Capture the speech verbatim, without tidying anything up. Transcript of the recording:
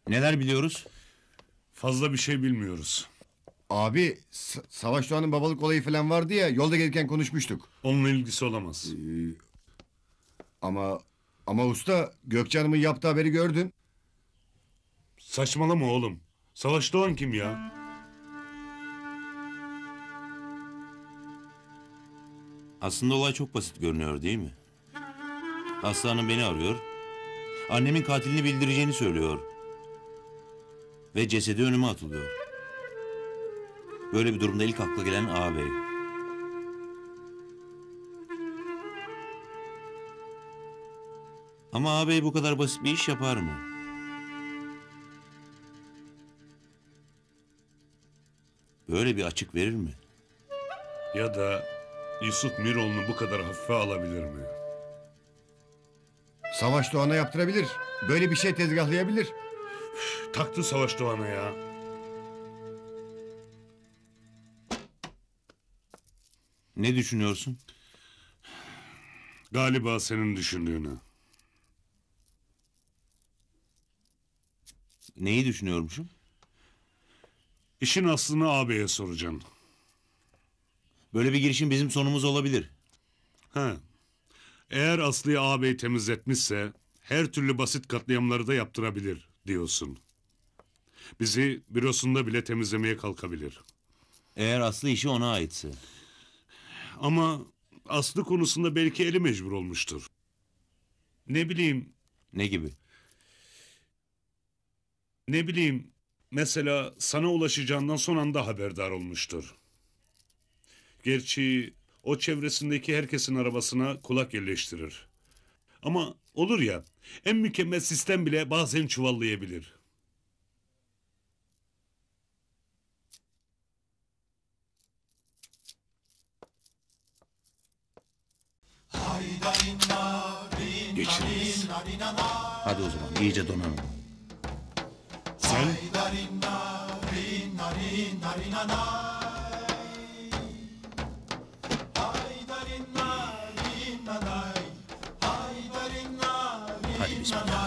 Neler biliyoruz? Fazla bir şey bilmiyoruz. Abi Sa- Savaş Doğan'ın babalık olayı falan vardı ya, yolda gelirken konuşmuştuk. Onunla ilgisi olamaz. Ama ama usta, Gökçe Hanım'ın yaptığı haberi gördün. Saçmalama oğlum. Savaş Doğan kim ya? Aslında olay çok basit görünüyor değil mi? Aslı Hanım beni arıyor. Annemin katilini bildireceğini söylüyor. Ve cesedi önüme atılıyor. Böyle bir durumda ilk akla gelen ağabey. Ama ağabey bu kadar basit bir iş yapar mı? Böyle bir açık verir mi? Ya da Yusuf Miroğlu'nu bu kadar hafife alabilir mi? Savaş Doğan'a yaptırabilir. Böyle bir şey tezgahlayabilir. Taktı Savaş Doğan'a ya. Ne düşünüyorsun? Galiba senin düşündüğünü. Neyi düşünüyormuşum? İşin aslını ağabeye soracaksın. Böyle bir girişim bizim sonumuz olabilir. He. Eğer Aslı'yı ağabey temizletmişse her türlü basit katliamları da yaptırabilir diyorsun. Bizi bürosunda bile temizlemeye kalkabilir. Eğer aslı işi ona aitse. Ama Aslı konusunda belki eli mecbur olmuştur. Ne bileyim, Ne gibi? ne bileyim, mesela sana ulaşacağından son anda haberdar olmuştur. Gerçi o çevresindeki herkesin arabasına kulak yerleştirir. Ama olur ya, en mükemmel sistem bile bazen çuvallayabilir. Geçiniz. Hadi o zaman iyice donanın. Sen Hadi bismillah.